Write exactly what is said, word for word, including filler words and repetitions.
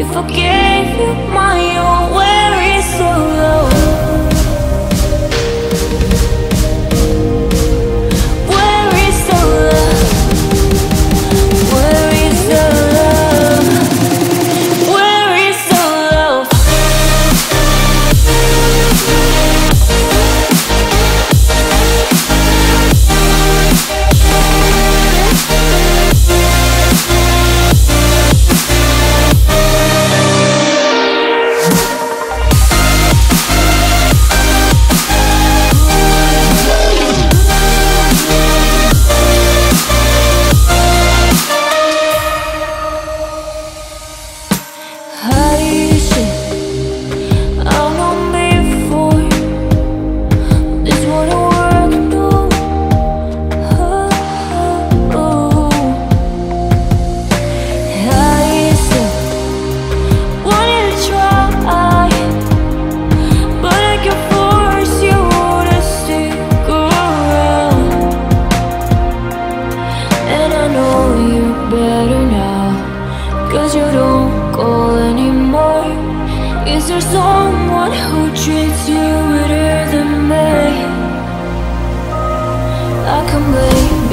If I gave you my all, where is the love? Where is the love? Where is the love? Where is the love? Cause you don't call anymore. Is there someone who treats you better than me? I can blame